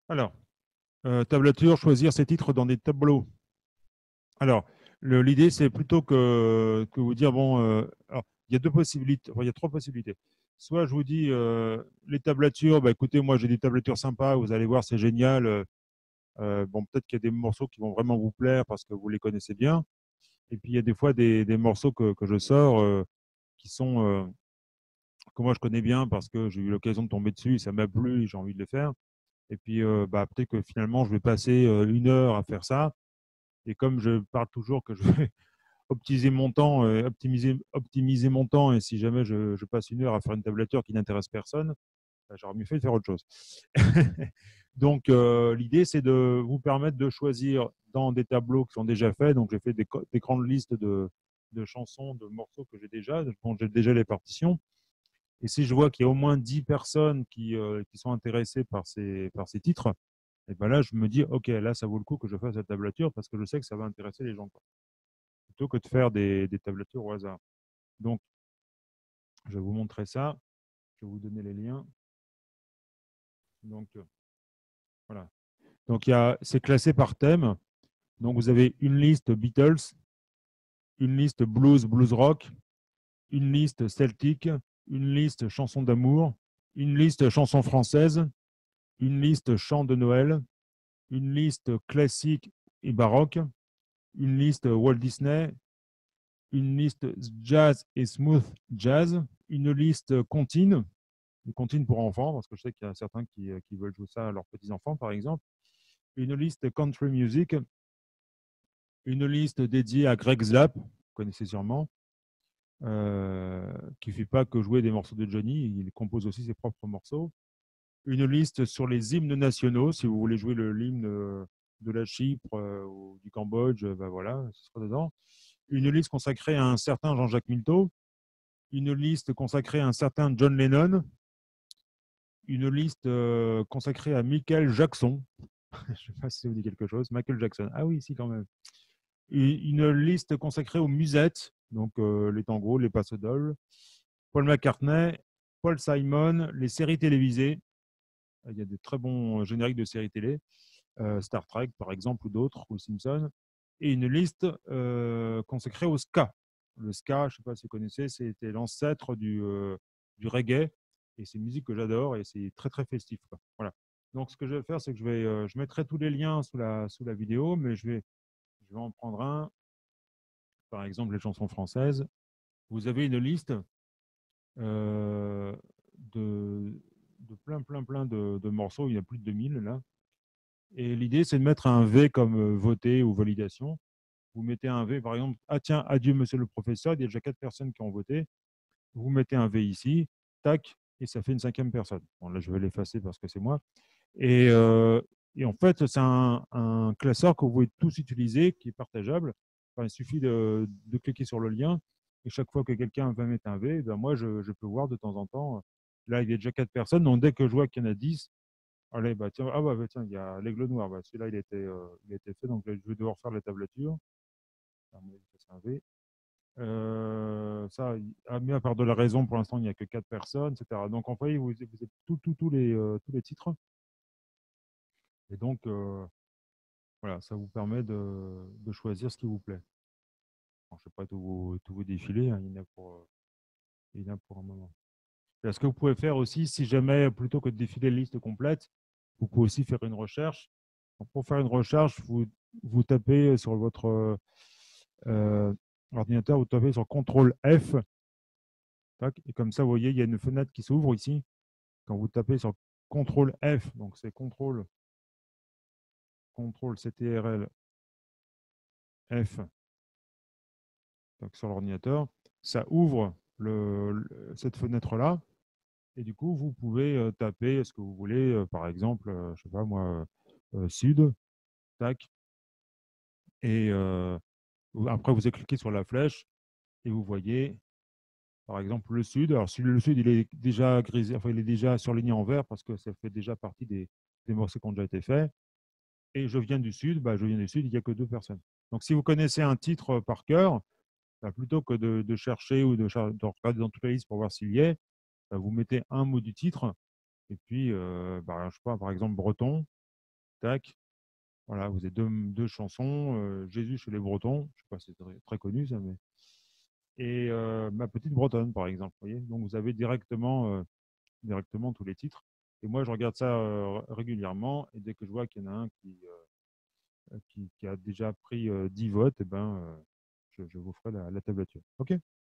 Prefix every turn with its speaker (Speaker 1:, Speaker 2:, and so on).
Speaker 1: Alors, tablature, choisir ses titres dans des tableaux. Alors, l'idée, c'est plutôt que vous dire, bon, alors, il y a deux possibilités, enfin, il y a trois possibilités. Soit je vous dis, les tablatures, bah, écoutez, moi j'ai des tablatures sympas, vous allez voir, c'est génial. Bon, peut-être qu'il y a des morceaux qui vont vraiment vous plaire parce que vous les connaissez bien. Et puis, il y a des fois des morceaux que je sors qui sont, que moi je connais bien parce que j'ai eu l'occasion de tomber dessus, ça m'a plu, j'ai envie de le faire. Et puis, bah, peut-être que finalement, je vais passer 1 heure à faire ça. Et comme je parle toujours que je vais optimiser mon temps, optimiser mon temps, et si jamais je passe 1 heure à faire une tablature qui n'intéresse personne, bah, j'aurais mieux fait de faire autre chose. Donc, l'idée, c'est de vous permettre de choisir dans des tableaux qui sont déjà faits. Donc, j'ai fait des grandes listes de chansons, de morceaux que j'ai déjà, dont j'ai déjà les partitions. Et si je vois qu'il y a au moins 10 personnes qui sont intéressées par ces titres, et ben là, je me dis, OK, là, ça vaut le coup que je fasse cette tablature parce que je sais que ça va intéresser les gens, quoi. Plutôt que de faire des tablatures au hasard. Donc, je vais vous montrer ça. Je vais vous donner les liens. Donc, voilà. Donc, c'est classé par thème. Donc, vous avez une liste Beatles, une liste blues, blues rock, une liste celtique, une liste chansons d'amour, une liste chansons françaises, une liste chants de Noël, une liste classique et baroque, une liste Walt Disney, une liste jazz et smooth jazz, une liste comptine, une comptine pour enfants, parce que je sais qu'il y a certains qui veulent jouer ça à leurs petits-enfants, par exemple, une liste country music, une liste dédiée à Greg Zapp, vous connaissez sûrement, qui ne fait pas que jouer des morceaux de Johnny, il compose aussi ses propres morceaux, une liste sur les hymnes nationaux, si vous voulez jouer l'hymne de la Chypre ou du Cambodge, ben voilà, ce sera dedans. Une liste consacrée à un certain Jean-Jacques Milteau, une liste consacrée à un certain John Lennon, une liste consacrée à Michael Jackson. Je ne sais pas si ça vous dit quelque chose. Michael Jackson. Ah oui, si, quand même. Une liste consacrée aux musettes, donc les tangos, les passodoles. Paul McCartney, Paul Simon, les séries télévisées. Il y a des très bons génériques de séries télé. Star Trek, par exemple, ou d'autres, ou Simpson. Et une liste consacrée au ska. Le ska, je ne sais pas si vous connaissez, c'était l'ancêtre du reggae. Et c'est une musique que j'adore et c'est très, très festif, quoi. Voilà. Donc, ce que je vais faire, c'est que je mettrai tous les liens sous la vidéo, mais je vais en prendre un. Par exemple, les chansons françaises. Vous avez une liste euh, de, de plein, plein, plein de morceaux. Il y a plus de 2000 là. Et l'idée, c'est de mettre un V comme voter ou validation. Vous mettez un V, par exemple, ah tiens, adieu monsieur le professeur, il y a déjà 4 personnes qui ont voté. Vous mettez un V ici, tac, et ça fait une cinquième personne. Bon, là, je vais l'effacer parce que c'est moi. Et, euh, et en fait, c'est un classeur que vous pouvez tous utiliser, qui est partageable. Enfin, il suffit de cliquer sur le lien, et chaque fois que quelqu'un va mettre un V, ben moi, je peux voir de temps en temps. Là, il y a déjà 4 personnes, donc dès que je vois qu'il y en a 10, allez, bah, tiens, ah bah, tiens, il y a l'aigle noir. Bah, celui-là, il a été fait, donc là, je vais devoir faire la tablature. C'est un V. Ça, mis à part de la raison, pour l'instant, il n'y a que 4 personnes, etc. Donc, en fait, vous avez tous les titres. Et donc, voilà, ça vous permet de choisir ce qui vous plaît. Alors, je ne vais pas tout vous défiler, hein, il y en a pour un moment. Et ce que vous pouvez faire aussi, si jamais, plutôt que de défiler la liste complète, vous pouvez aussi faire une recherche. Donc, pour faire une recherche, vous tapez sur votre euh, ordinateur, vous tapez sur CTRL F, tac, et comme ça, vous voyez, il y a une fenêtre qui s'ouvre ici. Quand vous tapez sur CTRL F, donc c'est CTRL CTRL F, donc sur l'ordinateur, ça ouvre cette fenêtre-là. Et du coup, vous pouvez taper ce que vous voulez, par exemple, je sais pas moi, sud, tac, et après vous cliquez sur la flèche et vous voyez, par exemple, le sud. Alors, si le sud, il est déjà grisé, enfin, il est déjà surligné en vert parce que ça fait déjà partie des morceaux qui ont déjà été faits. Et je viens du sud, bah, je viens du sud, il n'y a que 2 personnes. Donc, si vous connaissez un titre par cœur, bah, plutôt que de chercher ou de regarder dans toute la liste pour voir s'il y est, bah, vous mettez un mot du titre et puis, bah, je sais pas, par exemple, breton. tac. Voilà, vous avez deux chansons. Jésus chez les Bretons, je sais pas si c'est très connu ça, mais. Et Ma petite Bretonne, par exemple. Vous voyez, donc vous avez directement tous les titres. Et moi, je regarde ça régulièrement. Et dès que je vois qu'il y en a un qui a déjà pris 10 votes, eh ben, je vous ferai la tablature. OK?